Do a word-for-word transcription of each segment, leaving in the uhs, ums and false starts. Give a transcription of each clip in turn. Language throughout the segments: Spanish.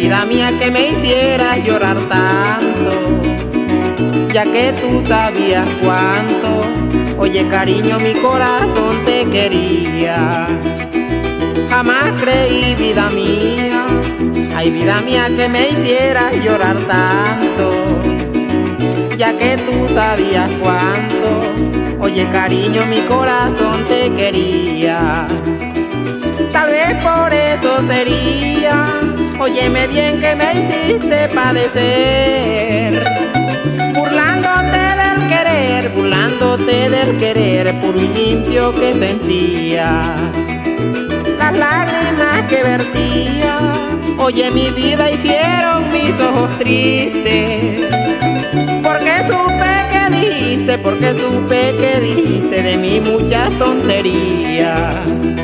vida mía, que me hicieras llorar tanto, ya que tú sabías cuánto, oye cariño, mi corazón te quería. Jamás creí, vida mía, ay vida mía, que me hicieras llorar tanto, ya que tú sabías cuánto, oye cariño, mi corazón te quería. Tal vez por eso sería, óyeme bien, que me hiciste padecer, burlándote del querer, burlándote del querer puro y limpio que sentía. Las lágrimas que vertía, oye mi vida, hicieron mis ojos tristes, porque supe que dijiste, porque supe que dijiste de mí muchas tonterías.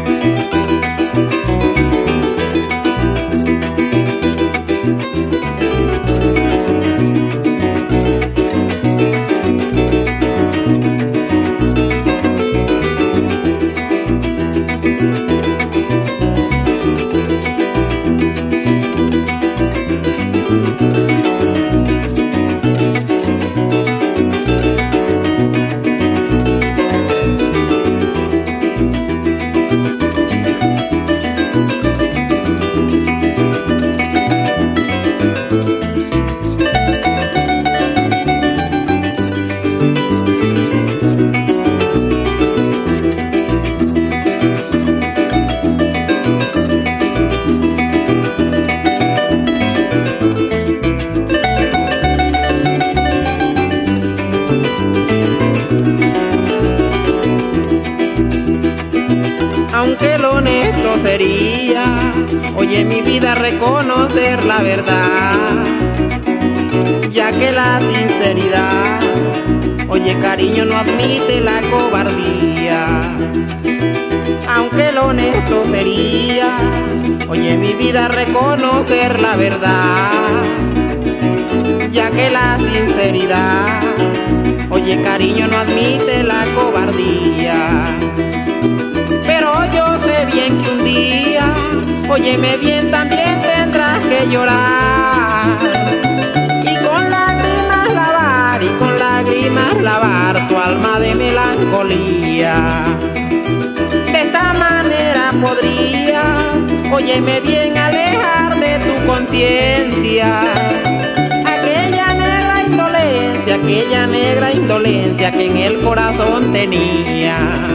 Aunque lo honesto sería, oye mi vida, reconocer la verdad, ya que la sinceridad, oye cariño, no admite la cobardía. Aunque lo honesto sería, oye mi vida, reconocer la verdad, ya que la sinceridad, oye cariño, no admite la cobardía. Pero yo sé bien que un día, óyeme bien, también tendrás que llorar, y con lágrimas lavar, y con lágrimas lavar tu alma de melancolía. De esta manera podrías, óyeme bien, alejar de tu conciencia aquella negra indolencia, aquella negra indolencia que en el corazón tenía.